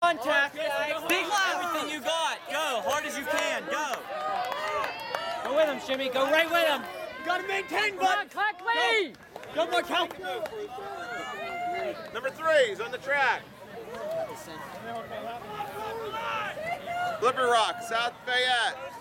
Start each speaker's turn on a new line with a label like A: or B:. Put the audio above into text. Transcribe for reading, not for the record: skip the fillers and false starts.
A: Contact. Big everything you got. Go hard as you can. Go.
B: Go with him, Shimmy. Go right with him.
A: You gotta maintain, bud.
B: Quickly.
A: Go more help.
C: Number 3 is on the track. Flipper Rock, South Fayette.